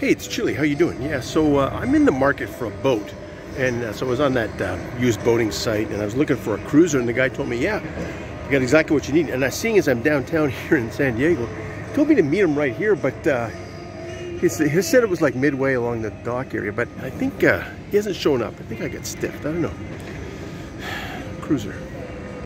Hey, it's Chili. How you doing? Yeah, so I'm in the market for a boat, and so I was on that used boating site, and I was looking for a cruiser, and the guy told me, yeah, you got exactly what you need. And seeing as I'm downtown here in San Diego, he told me to meet him right here, but he said it was like midway along the dock area, but I think he hasn't shown up. I think I got stiffed. I don't know. Cruiser.